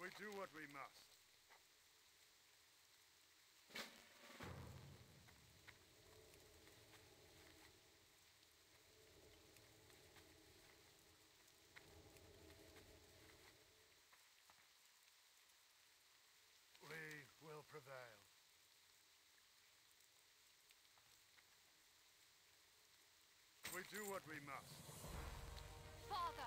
We do what we must. We will prevail. We do what we must. Father!